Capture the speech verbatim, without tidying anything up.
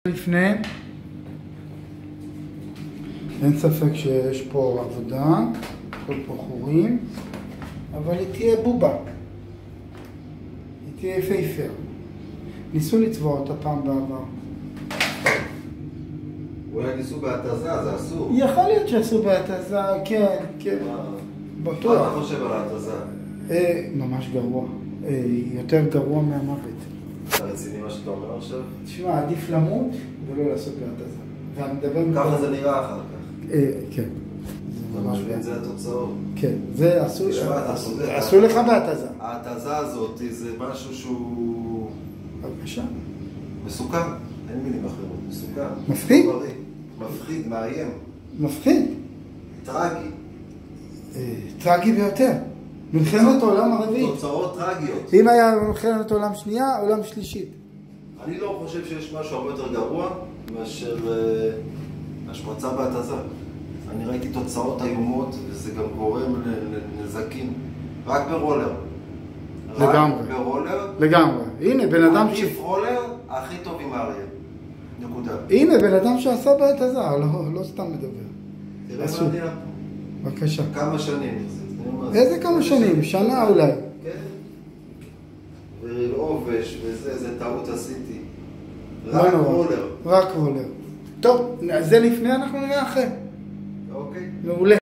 לפני, אין ספק שיש פה עבודה, יש פה חורים, אבל היא תהיה בובה, היא תהיה יפהפה. ניסו לצבוע אותה פעם בעבר. אולי ניסו בהתזה, זה אסור. יכול להיות שעשו בהתזה, כן, כן, בטוח. מה אתה חושב על ההתזה? ממש גרוע, יותר גרוע מהמוות. אתה רציני מה שאתה אומר עכשיו? תשמע, עדיף למות ולא לעשות בהתזה. ככה זה נראה אחר כך. כן. זה משהו, זה התוצאות. כן, זה עשו לך בהתזה. ההתזה הזאת זה משהו שהוא... בבקשה. מסוכן, אין מילים אחרות, מסוכן. מפחיד? מפחיד, מאיים. מפחיד? טרגי. טרגי ביותר. מלחמת העולם הרביעית. תוצאות טרגיות. אם היה מלחמת העולם שנייה, עולם שלישית. אני לא חושב שיש משהו הרבה יותר גרוע מאשר השמצה בהתזה. אני ראיתי תוצאות איומות וזה גם גורם לנזקים. רק ברולר. לגמרי. רק ברולר. לגמרי. הנה בן אדם ש... עדיף רולר הכי טוב עם אריה. נקודה. הנה בן אדם שעשה בהתזה, לא, לא סתם מדבר. תראה מה נראה פה. בבקשה. כמה שנים. איזה כמה שנים? שנה אולי. כן. ועובש וזה, זה טעות עשיתי. רק רולר. רק רולר. טוב, זה לפני, אנחנו נראה אחרי. אוקיי. מעולה.